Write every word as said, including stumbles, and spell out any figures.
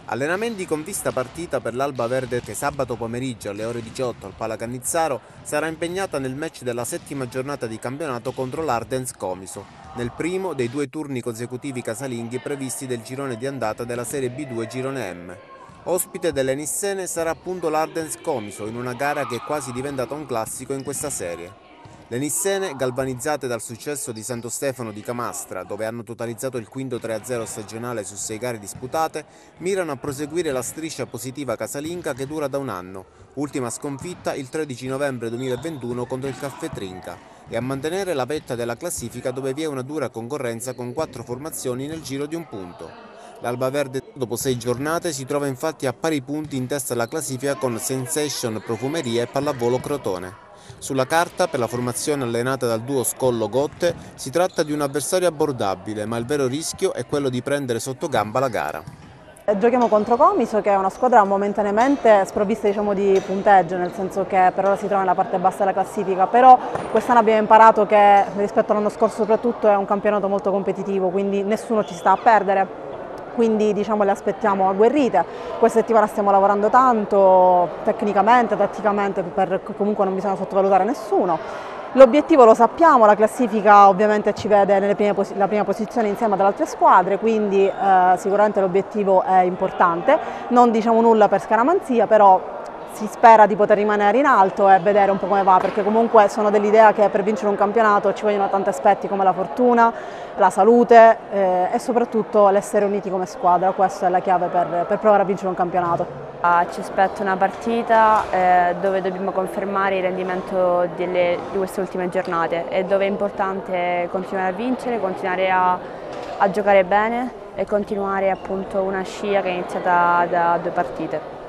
Allenamenti con vista partita per l'Alba Verde che sabato pomeriggio alle ore diciotto al Pala Cannizzaro sarà impegnata nel match della settima giornata di campionato contro l'Ardens Comiso, nel primo dei due turni consecutivi casalinghi previsti del girone di andata della Serie B due Girone M. Ospite delle Nissene sarà appunto l'Ardens Comiso in una gara che è quasi diventata un classico in questa serie. Le Nissene, galvanizzate dal successo di Santo Stefano di Camastra, dove hanno totalizzato il quinto tre a zero stagionale su sei gare disputate, mirano a proseguire la striscia positiva casalinga che dura da un anno, ultima sconfitta il tredici novembre duemilaventuno contro il Caffè Trinca, e a mantenere la vetta della classifica dove vi è una dura concorrenza con quattro formazioni nel giro di un punto. L'Alba Verde dopo sei giornate si trova infatti a pari punti in testa alla classifica con Sensation Profumeria e Pallavolo Crotone. Sulla carta, per la formazione allenata dal duo Scollo-Gotte, si tratta di un avversario abbordabile, ma il vero rischio è quello di prendere sotto gamba la gara. Giochiamo contro Comiso, che è una squadra momentaneamente sprovvista, diciamo, di punteggio, nel senso che per ora si trova nella parte bassa della classifica, però quest'anno abbiamo imparato che rispetto all'anno scorso soprattutto è un campionato molto competitivo, quindi nessuno ci sta a perdere. Quindi diciamo le aspettiamo agguerrite. Questa settimana stiamo lavorando tanto tecnicamente, tatticamente, per, comunque non bisogna sottovalutare nessuno. L'obiettivo lo sappiamo, la classifica ovviamente ci vede nella prima, la prima posizione insieme ad altre squadre, quindi eh, sicuramente l'obiettivo è importante. Non diciamo nulla per scaramanzia, però si spera di poter rimanere in alto e vedere un po' come va, perché comunque sono dell'idea che per vincere un campionato ci vogliono tanti aspetti come la fortuna, la salute eh, e soprattutto l'essere uniti come squadra. Questa è la chiave per, per provare a vincere un campionato. Ci aspetta una partita eh, dove dobbiamo confermare il rendimento delle, di queste ultime giornate e dove è importante continuare a vincere, continuare a, a giocare bene e continuare appunto una scia che è iniziata da due partite.